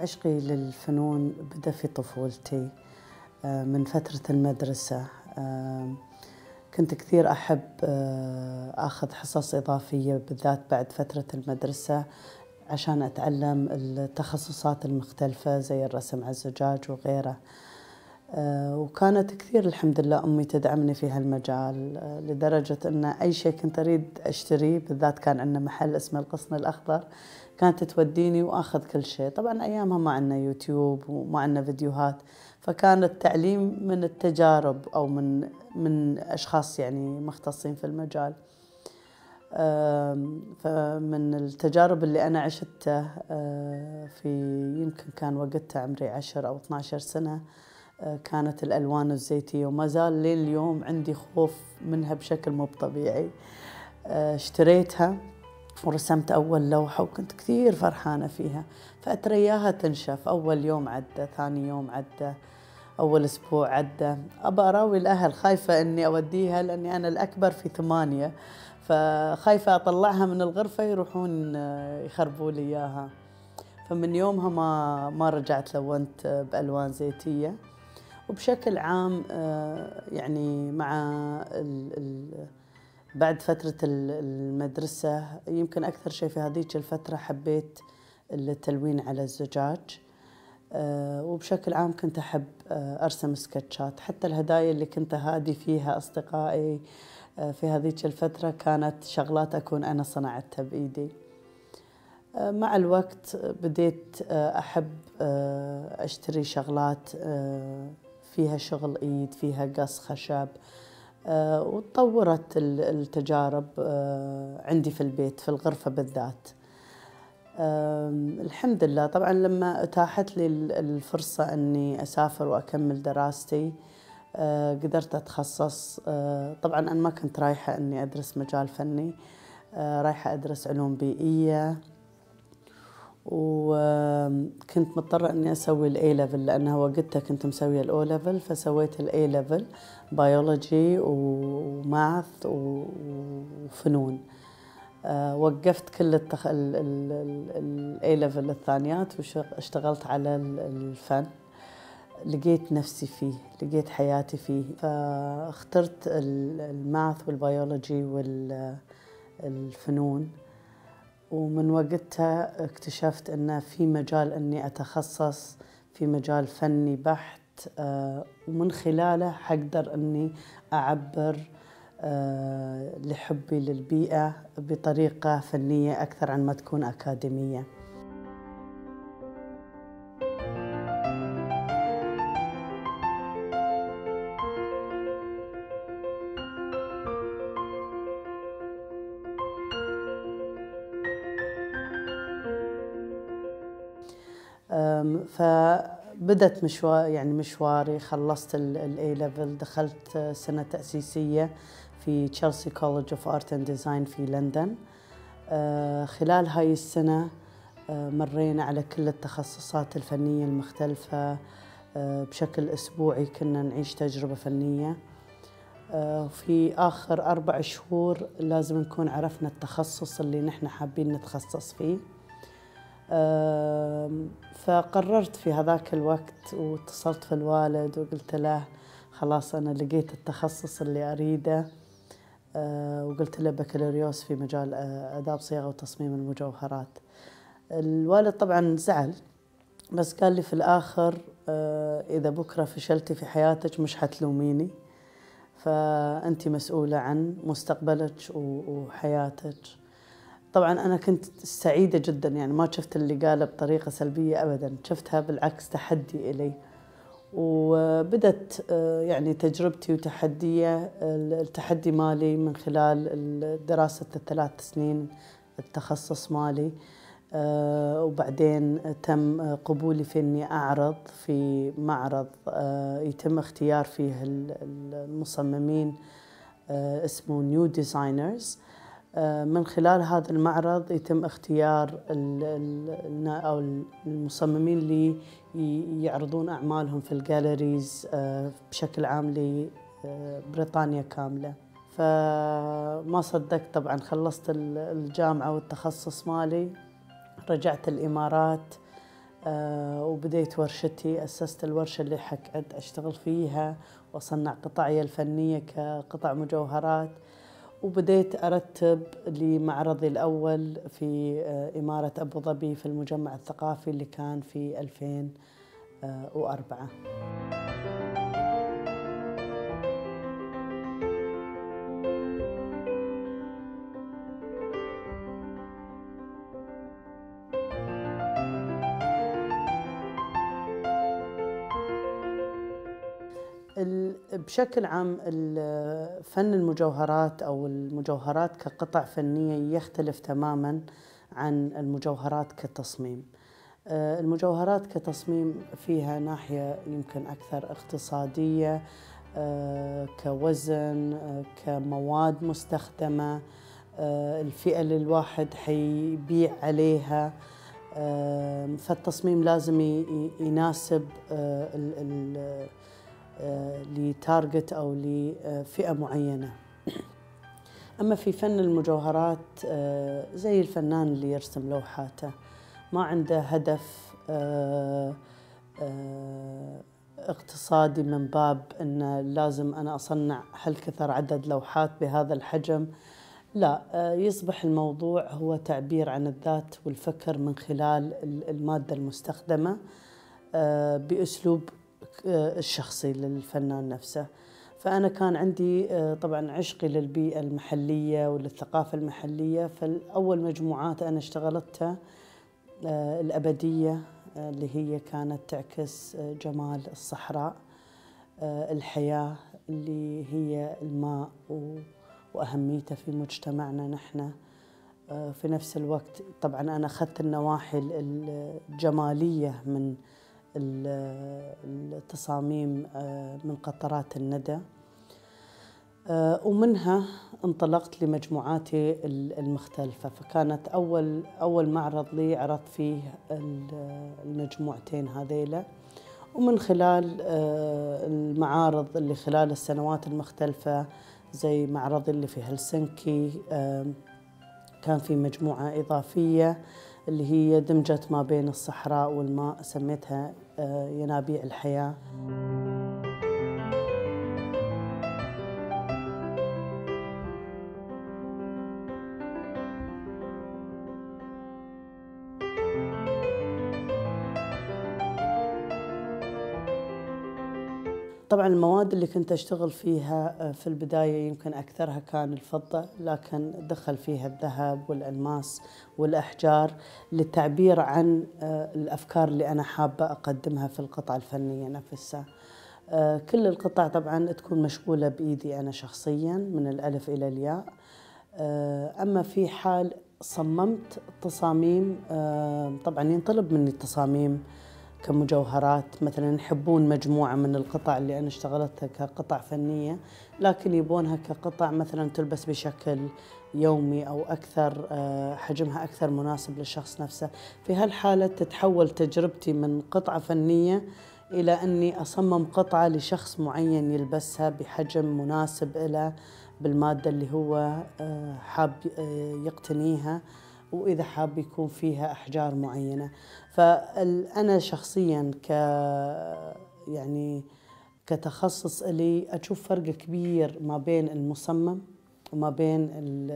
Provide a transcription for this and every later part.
عشقي للفنون بدأ في طفولتي. من فترة المدرسة. كنت كثير أحب أخذ حصص إضافية بالذات بعد فترة المدرسة عشان أتعلم التخصصات المختلفة زي الرسم على الزجاج وغيره. وكانت كثير الحمد لله أمي تدعمني في هالمجال، لدرجة أن أي شيء كنت أريد أشتريه، بالذات كان عندنا محل اسمه الغصن الأخضر، كانت توديني وأخذ كل شيء. طبعا أيامها ما عندنا يوتيوب وما عندنا فيديوهات، فكان التعليم من التجارب أو من أشخاص يعني مختصين في المجال. فمن التجارب اللي أنا عشتها في يمكن كان وقتها عمري 10 أو 12 سنة، كانت الألوان الزيتية، وما زال لليوم عندي خوف منها بشكل مو طبيعي. اشتريتها ورسمت أول لوحة وكنت كثير فرحانة فيها، فأترياها تنشف. أول يوم عدى، ثاني يوم عدى، أول أسبوع عدى، أبى أراوي الأهل، خايفة أني أوديها لأني أنا الأكبر في 8، فخايفة أطلعها من الغرفة يروحون يخربوا لي إياها. فمن يومها ما رجعت لونت بألوان زيتية. وبشكل عام يعني بعد فترة المدرسة يمكن أكثر شيء في هذيك الفترة حبيت التلوين على الزجاج. وبشكل عام كنت أحب أرسم سكتشات. حتى الهدايا اللي كنت أهادي فيها أصدقائي في هذيك الفترة كانت شغلات أكون أنا صنعتها بإيدي. مع الوقت بديت أحب أشتري شغلات فيها شغل إيد، فيها قص خشب، وتطورت التجارب عندي في البيت في الغرفة بالذات. الحمد لله. طبعا لما أتاحت لي الفرصة أني أسافر وأكمل دراستي قدرت أتخصص. طبعا أنا ما كنت رايحة أني أدرس مجال فني، رايحة أدرس علوم بيئية، وكنت مضطرة أني أسوي الأي ليفل لأنها وقتها كنت مسوية الأو ليفل، فسويت الأي ليفل بيولوجي وماث وفنون. وقفت كل الأي ليفل الثانيات واشتغلت على الفن. لقيت نفسي فيه، لقيت حياتي فيه، فاخترت الماث والبيولوجي والفنون. ومن وقتها اكتشفت أن في مجال أني أتخصص في مجال فني بحت، ومن خلاله حقدر أني أعبر لحبي للبيئة بطريقة فنية أكثر عن ما تكون أكاديمية. فبدت مشواري. خلصت الاي ليفل، دخلت سنة تأسيسية في تشيلسي كوليدج اوف ارت اند ديزاين في لندن. خلال هاي السنة مرينا على كل التخصصات الفنية المختلفة بشكل أسبوعي، كنا نعيش تجربة فنية. في آخر 4 شهور لازم نكون عرفنا التخصص اللي نحن حابين نتخصص فيه. فقررت في هذاك الوقت واتصلت في الوالد وقلت له خلاص أنا لقيت التخصص اللي أريده. وقلت له بكالوريوس في مجال آداب صياغة وتصميم المجوهرات. الوالد طبعا زعل، بس قال لي في الآخر إذا بكرة فشلتي في حياتك مش حتلوميني، فأنت مسؤولة عن مستقبلك وحياتك. طبعا أنا كنت سعيدة جدا، يعني ما شفت اللي قاله بطريقة سلبية أبدا، شفتها بالعكس تحدي إلي. وبدت يعني تجربتي وتحدية. التحدي مالي من خلال دراسة ال3 سنين التخصص مالي، وبعدين تم قبولي في إني أعرض في معرض يتم اختيار فيه المصممين اسمه نيو ديزاينرز. من خلال هذا المعرض يتم اختيار أو المصممين اللي يعرضون أعمالهم في الجاليريز بشكل عام لبريطانيا كاملة. فما صدقت طبعا، خلصت الجامعة والتخصص مالي، رجعت الإمارات. وبديت ورشتي، أسست الورشة اللي حقعد أشتغل فيها وأصنع قطعي الفنية كقطع مجوهرات. وبديت أرتب لمعرضي الأول في إمارة أبو ظبي في المجمع الثقافي اللي كان في 2004. بشكل عام فن المجوهرات أو المجوهرات كقطع فنية يختلف تماماً عن المجوهرات كتصميم. المجوهرات كتصميم فيها ناحية يمكن أكثر اقتصادية، كوزن، كمواد مستخدمة، الفئة اللي الواحد حيبيع عليها. فالتصميم لازم يناسب لتارجت أو لفئة معينة. أما في فن المجوهرات زي الفنان اللي يرسم لوحاته ما عنده هدف اقتصادي من باب أن لازم أنا أصنع هالكثر عدد لوحات بهذا الحجم، لا، يصبح الموضوع هو تعبير عن الذات والفكر من خلال المادة المستخدمة بأسلوب الشخصي للفنان نفسه. فأنا كان عندي طبعا عشقي للبيئة المحلية وللثقافة المحلية، فالأول مجموعات أنا اشتغلتها الأبدية اللي هي كانت تعكس جمال الصحراء، الحياة اللي هي الماء وأهميته في مجتمعنا نحن. في نفس الوقت طبعا أنا أخذت النواحي الجمالية من التصاميم من قطرات الندى، ومنها انطلقت لمجموعاتي المختلفة. فكانت أول معرض لي عرضت فيه المجموعتين هذيلا، ومن خلال المعارض اللي خلال السنوات المختلفة زي معرض اللي في هلسنكي كان في مجموعة إضافية اللي هي دمجت ما بين الصحراء والماء، سميتها ينابيع الحياة. طبعا المواد اللي كنت أشتغل فيها في البداية يمكن أكثرها كان الفضة، لكن دخل فيها الذهب والألماس والأحجار للتعبير عن الأفكار اللي أنا حابة أقدمها في القطعة الفنية نفسها. كل القطع طبعا تكون مشغولة بإيدي أنا شخصيا من الألف إلى الياء. أما في حال صممت تصاميم، طبعا ينطلب مني التصاميم كمجوهرات، مثلا يحبون مجموعة من القطع اللي أنا اشتغلتها كقطع فنية لكن يبونها كقطع مثلا تلبس بشكل يومي أو أكثر، حجمها أكثر مناسب للشخص نفسه. في هالحالة تتحول تجربتي من قطعة فنية إلى أني أصمم قطعة لشخص معين يلبسها بحجم مناسب له بالمادة اللي هو حاب يقتنيها، وإذا حاب يكون فيها أحجار معينة. فأنا شخصياً يعني كتخصص لي أشوف فرق كبير ما بين المصمم وما بين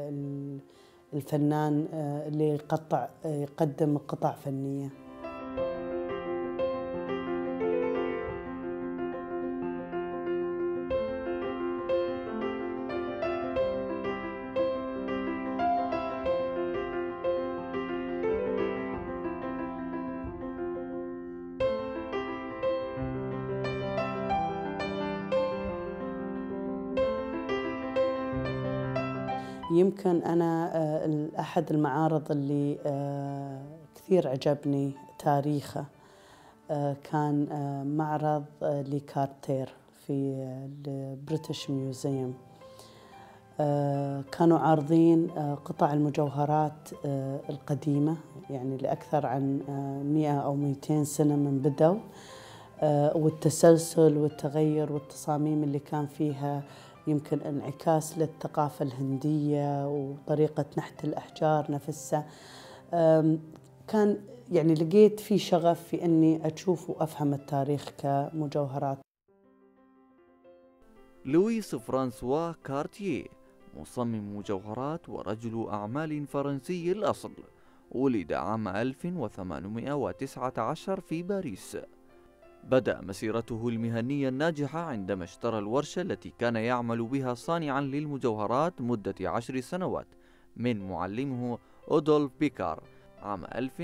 الفنان اللي يقدم قطع فنية. يمكن أنا أحد المعارض اللي كثير عجبني تاريخه كان معرض لكارتير في البريتش ميوزيوم. كانوا عارضين قطع المجوهرات القديمة، يعني لأكثر عن 100 أو 200 سنة من بدوا، والتسلسل والتغير والتصاميم اللي كان فيها يمكن انعكاس للثقافة الهندية وطريقة نحت الأحجار نفسها. كان يعني لقيت في شغف في أني أشوف وأفهم التاريخ كمجوهرات. لويس فرانسوا كارتيه مصمم مجوهرات ورجل أعمال فرنسي الأصل، ولد عام 1819 في باريس. بدأ مسيرته المهنية الناجحة عندما اشترى الورشة التي كان يعمل بها صانعا للمجوهرات مدة 10 سنوات من معلمه أودولف بيكار عام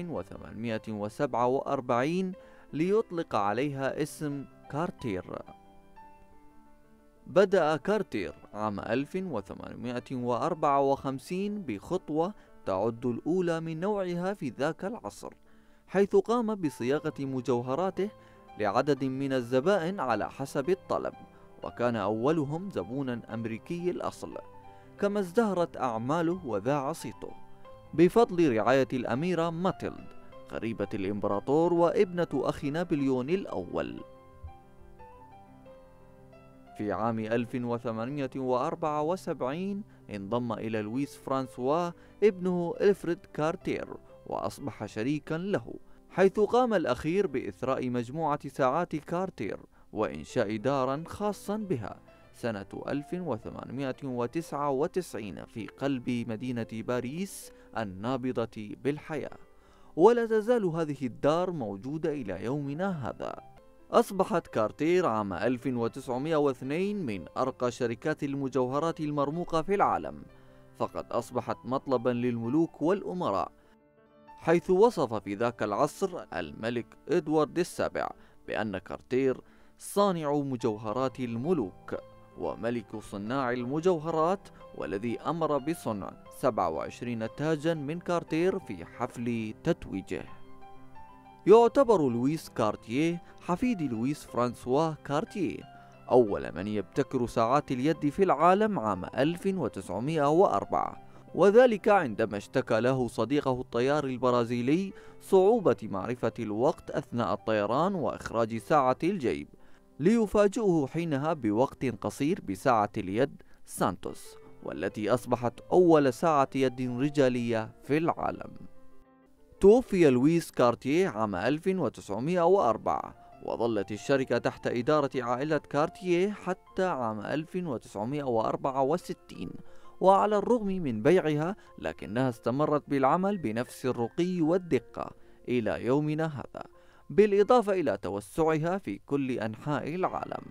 1847 ليطلق عليها اسم كارتير. بدأ كارتير عام 1854 بخطوة تعد الأولى من نوعها في ذاك العصر، حيث قام بصياغة مجوهراته لعدد من الزبائن على حسب الطلب، وكان أولهم زبونا أمريكي الأصل. كما ازدهرت أعماله وذاع صيته بفضل رعاية الأميرة ماتيلد قريبة الإمبراطور وابنة أخي نابليون الأول. في عام 1874 انضم إلى لويس فرانسوا ابنه إلفريد كارتير وأصبح شريكا له، حيث قام الأخير بإثراء مجموعة ساعات كارتير وإنشاء دارا خاصا بها سنة 1899 في قلب مدينة باريس النابضة بالحياة، ولا تزال هذه الدار موجودة إلى يومنا هذا. أصبحت كارتير عام 1902 من أرقى شركات المجوهرات المرموقة في العالم، فقد أصبحت مطلبا للملوك والأمراء، حيث وصف في ذاك العصر الملك إدوارد السابع بأن كارتير صانع مجوهرات الملوك وملك صناع المجوهرات، والذي أمر بصنع 27 تاجا من كارتير في حفل تتويجه. يعتبر لويس كارتيه حفيد لويس فرانسوا كارتيه أول من يبتكر ساعات اليد في العالم عام 1904، وذلك عندما اشتكى له صديقه الطيار البرازيلي صعوبة معرفة الوقت أثناء الطيران وإخراج ساعة الجيب، ليفاجئه حينها بوقت قصير بساعة اليد سانتوس، والتي أصبحت أول ساعة يد رجالية في العالم. توفي لويس كارتيه عام 1904، وظلت الشركة تحت إدارة عائلة كارتيه حتى عام 1964، وعلى الرغم من بيعها لكنها استمرت بالعمل بنفس الرقي والدقة إلى يومنا هذا، بالإضافة إلى توسعها في كل أنحاء العالم.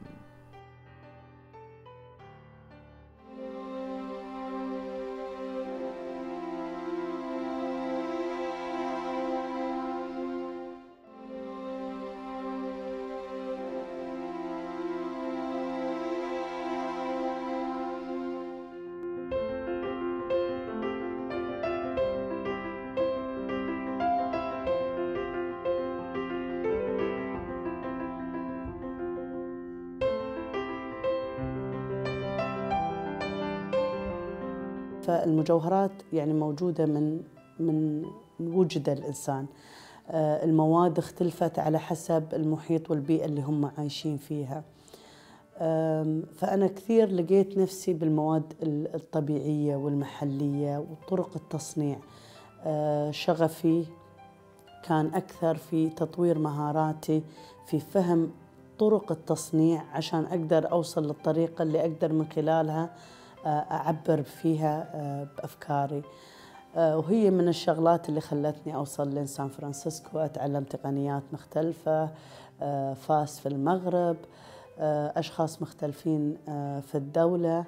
فالمجوهرات يعني موجودة من وجد الإنسان. المواد اختلفت على حسب المحيط والبيئة اللي هم عايشين فيها. فأنا كثير لقيت نفسي بالمواد الطبيعية والمحلية وطرق التصنيع. شغفي كان أكثر في تطوير مهاراتي في فهم طرق التصنيع عشان أقدر أوصل للطريقة اللي أقدر من خلالها أعبر فيها بأفكاري. وهي من الشغلات اللي خلتني أوصل لسان فرانسيسكو، أتعلم تقنيات مختلفة، فاس في المغرب، أشخاص مختلفين في الدولة.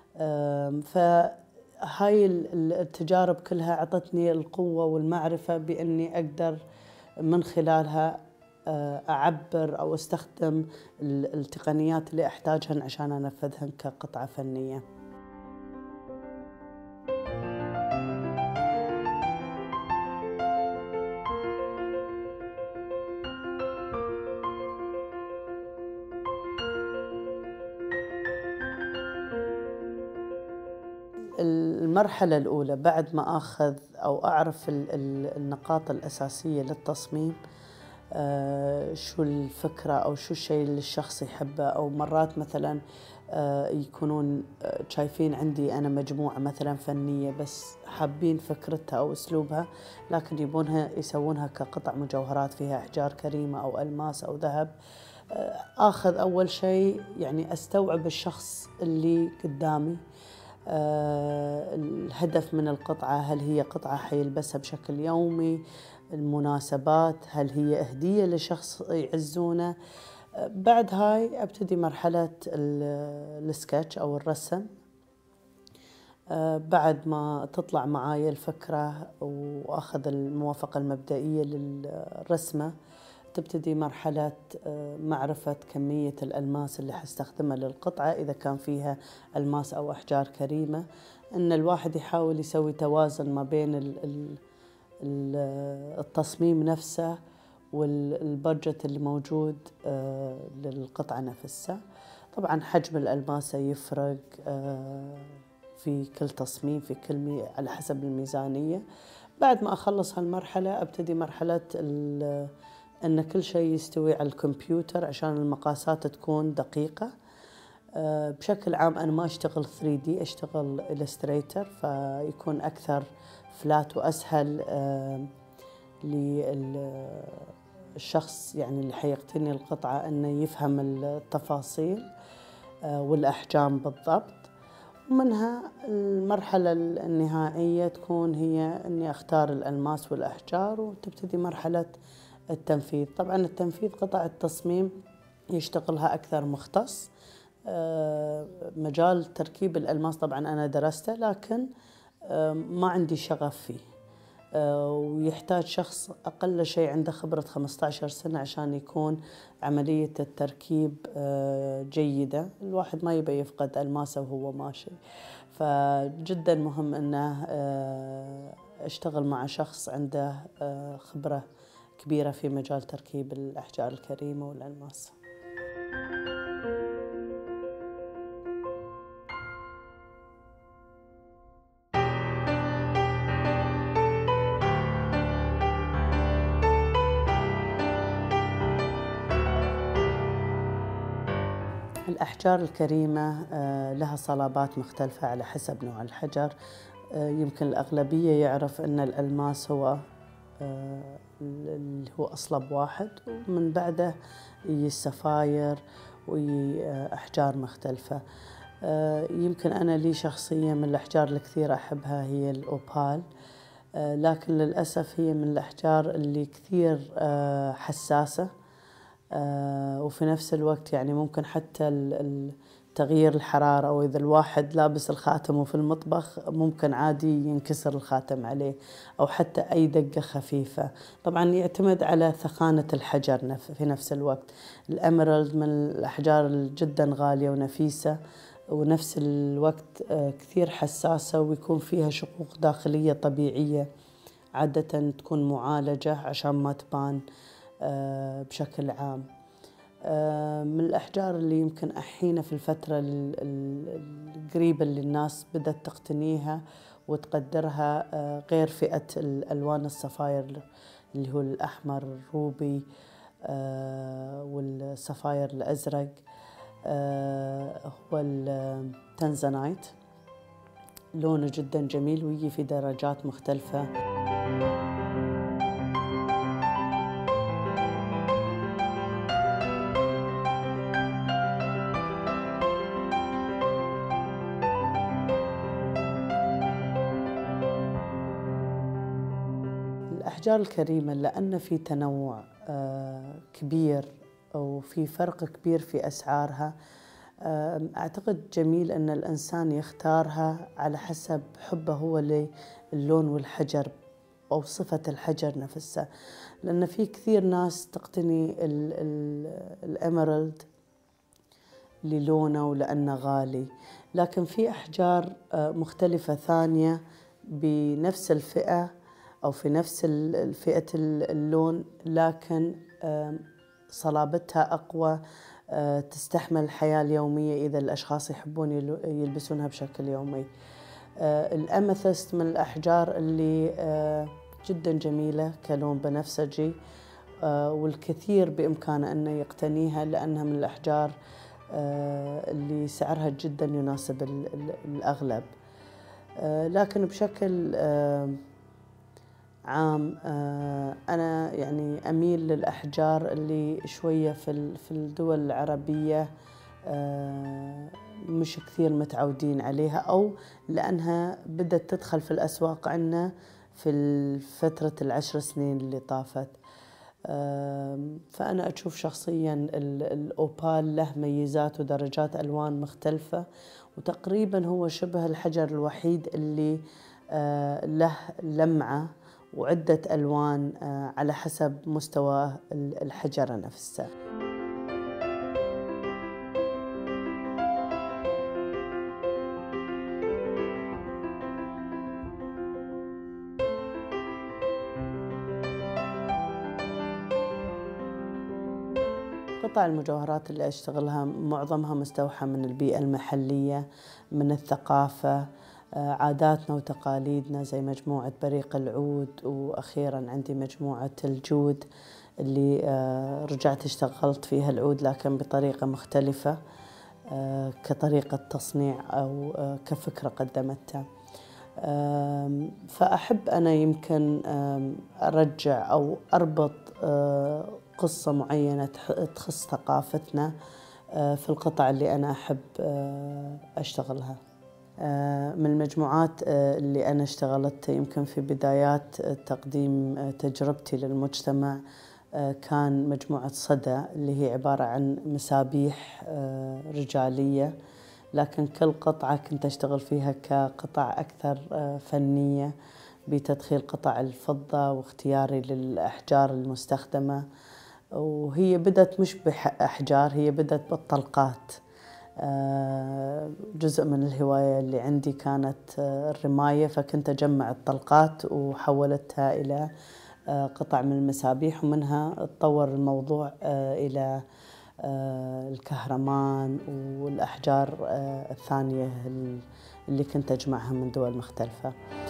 فهاي التجارب كلها أعطتني القوة والمعرفة بأني أقدر من خلالها أعبر أو أستخدم التقنيات اللي أحتاجها عشان أنفذها كقطعة فنية. المرحلة الأولى بعد ما أخذ أو أعرف النقاط الأساسية للتصميم، شو الفكرة أو شو الشيء اللي الشخص يحبه. أو مرات مثلا يكونون شايفين عندي أنا مجموعة مثلا فنية بس حابين فكرتها أو أسلوبها، لكن يبونها يسوونها كقطع مجوهرات فيها أحجار كريمة أو ألماس أو ذهب. آخذ أول شيء يعني أستوعب الشخص اللي قدامي، الهدف من القطعة، هل هي قطعة حيلبسها بشكل يومي، المناسبات، هل هي هدية لشخص يعزونه. بعد هاي أبتدي مرحلة السكتش أو الرسم. بعد ما تطلع معاي الفكرة وأخذ الموافقة المبدئية للرسمة، تبتدي مرحلة معرفة كمية الألماس اللي حستخدمها للقطعة، إذا كان فيها ألماس أو أحجار كريمة. إن الواحد يحاول يسوي توازن ما بين التصميم نفسه والبادجت اللي موجود للقطعة نفسها. طبعا حجم الألماسة يفرق في كل تصميم، في كل على حسب الميزانية. بعد ما أخلص هالمرحلة أبتدي مرحلة أن كل شيء يستوي على الكمبيوتر عشان المقاسات تكون دقيقة. بشكل عام أنا ما أشتغل 3D، أشتغل إلستريتر، فيكون أكثر فلات وأسهل للشخص يعني اللي حيقتني القطعة أنه يفهم التفاصيل والأحجام بالضبط. ومنها المرحلة النهائية تكون هي أني أختار الألماس والأحجار، وتبتدي مرحلة التنفيذ. طبعا التنفيذ قطع التصميم يشتغلها أكثر مختص. مجال تركيب الألماس طبعا أنا درسته، لكن ما عندي شغف فيه، ويحتاج شخص أقل شيء عنده خبرة 15 سنة عشان يكون عملية التركيب جيدة. الواحد ما يبي يفقد ألماسه وهو ماشي، فجدا مهم أنه اشتغل مع شخص عنده خبرة كبيرة في مجال تركيب الأحجار الكريمة والألماس. الأحجار الكريمة لها صلابات مختلفة على حسب نوع الحجر. يمكن الأغلبية يعرف أن الألماس هو اللي هو أصلب واحد، ومن بعده يجي السفاير وأحجار مختلفة. يمكن أنا لي شخصية من الأحجار الكثير أحبها هي الأوبال، لكن للأسف هي من الأحجار اللي كثير حساسة، وفي نفس الوقت يعني ممكن حتى تغيير الحرارة، أو إذا الواحد لابس الخاتم وفي المطبخ ممكن عادي ينكسر الخاتم عليه، أو حتى أي دقة خفيفة. طبعا يعتمد على ثخانة الحجر في نفس الوقت. الأميرالد من الأحجار جدا غالية ونفيسة، ونفس الوقت كثير حساسة، ويكون فيها شقوق داخلية طبيعية عادة تكون معالجة عشان ما تبان بشكل عام. من الأحجار اللي يمكن أحينا في الفترة القريبة اللي الناس بدأت تقتنيها وتقدرها غير فئة الألوان الصفاير اللي هو الأحمر الروبي والصفاير الأزرق، هو التنزانايت. لونه جدا جميل ويجي في درجات مختلفة. الأحجار الكريمة لأن في تنوع كبير وفي فرق كبير في أسعارها، أعتقد جميل أن الإنسان يختارها على حسب حبه هو للون والحجر أو صفة الحجر نفسه. لأن في كثير ناس تقتني الإميرالد للونه ولأنه غالي، لكن في أحجار مختلفة ثانية بنفس الفئة أو في نفس فئة اللون، لكن صلابتها أقوى، تستحمل الحياة اليومية إذا الأشخاص يحبون يلبسونها بشكل يومي. الأميثست من الأحجار اللي جدا جميلة كلون بنفسجي، والكثير بإمكانه أنه يقتنيها لأنها من الأحجار اللي سعرها جدا يناسب الأغلب. لكن بشكل عام أنا يعني أميل للأحجار اللي شوية في الدول العربية مش كثير متعودين عليها، أو لأنها بدأت تدخل في الأسواق عنا في فترة ال10 سنين اللي طافت. فأنا أشوف شخصياً الأوبال له ميزات ودرجات ألوان مختلفة، وتقريباً هو شبه الحجر الوحيد اللي له لمعة وعدة ألوان على حسب مستوى الحجرة نفسها. قطع المجوهرات اللي أشتغلها معظمها مستوحى من البيئة المحلية، من الثقافة، عاداتنا وتقاليدنا، زي مجموعة بريق العود، وأخيراً عندي مجموعة الجود اللي رجعت اشتغلت فيها العود لكن بطريقة مختلفة كطريقة تصنيع أو كفكرة قدمتها. فأحب أنا يمكن أرجع أو أربط قصة معينة تخص ثقافتنا في القطع اللي أنا أحب أشتغلها. من المجموعات اللي أنا اشتغلت يمكن في بدايات تقديم تجربتي للمجتمع كان مجموعة صدى، اللي هي عبارة عن مسابيح رجالية، لكن كل قطعة كنت أشتغل فيها كقطع أكثر فنية بتدخيل قطع الفضة واختياري للأحجار المستخدمة. وهي بدت مش بأحجار، هي بدت بالطلقات. جزء من الهواية اللي عندي كانت الرماية، فكنت أجمع الطلقات وحولتها إلى قطع من المسابيح، ومنها تطور الموضوع إلى الكهرمان والأحجار الثانية اللي كنت أجمعها من دول مختلفة.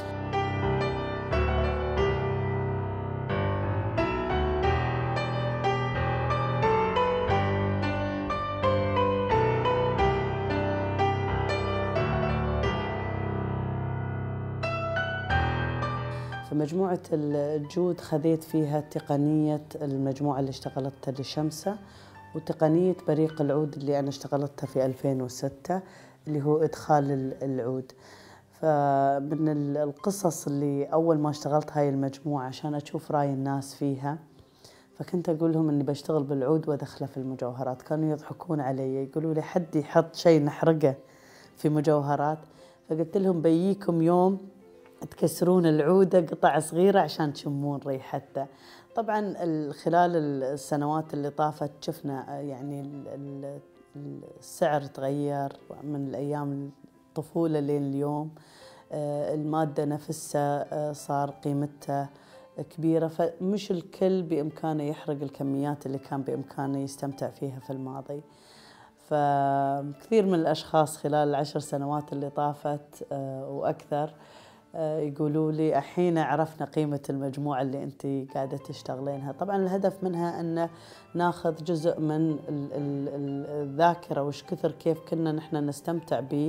فمجموعة الجود خذيت فيها تقنية المجموعة اللي اشتغلتها لشمسة، وتقنية بريق العود اللي أنا اشتغلتها في 2006 اللي هو إدخال العود. فمن القصص اللي أول ما اشتغلت هاي المجموعة عشان أشوف رأي الناس فيها، فكنت أقول لهم إني بشتغل بالعود وأدخله في المجوهرات. كانوا يضحكون علي يقولوا لي حد يحط شيء نحرقه في مجوهرات؟ فقلت لهم بييكم يوم تكسرون العودة قطع صغيرة عشان تشمون ريحتها. طبعا خلال السنوات اللي طافت شفنا يعني السعر تغير من الأيام الطفولة لين اليوم. المادة نفسها صار قيمتها كبيرة، فمش الكل بإمكانه يحرق الكميات اللي كان بإمكانه يستمتع فيها في الماضي. فكثير من الأشخاص خلال ال10 سنوات اللي طافت وأكثر يقولوا لي الحين عرفنا قيمة المجموعة اللي أنت قاعدة تشتغلينها. طبعا الهدف منها أن ناخذ جزء من الذاكرة، وش كثر كيف كنا نحن نستمتع ب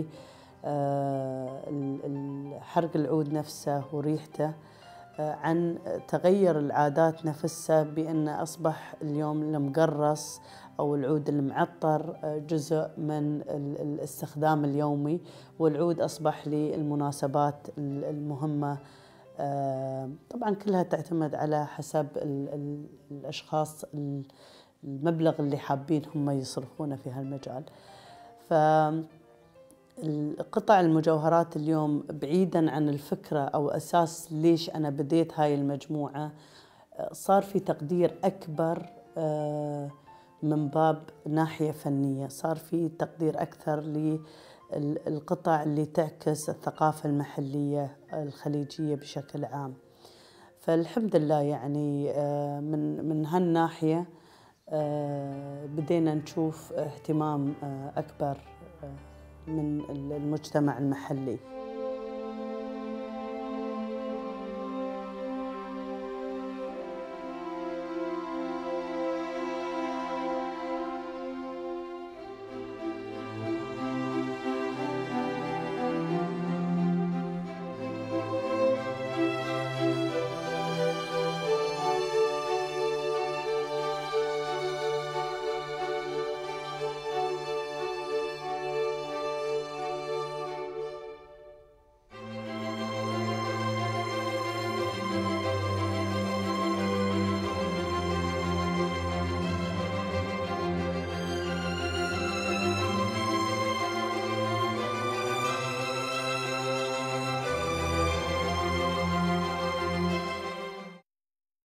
حرق العود نفسه وريحته، عن تغير العادات نفسها، بأن أصبح اليوم المقرص أو العود المعطر جزء من الاستخدام اليومي، والعود أصبح للمناسبات المهمة. طبعا كلها تعتمد على حسب الأشخاص المبلغ اللي حابين هم يصرفونه في هالمجال. قطع المجوهرات اليوم بعيداً عن الفكرة أو أساس ليش أنا بديت هاي المجموعة، صار في تقدير أكبر من باب ناحية فنية، صار في تقدير أكثر للقطع اللي تعكس الثقافة المحلية الخليجية بشكل عام. فالحمد لله يعني من هالناحية بدينا نشوف اهتمام أكبر من المجتمع المحلي.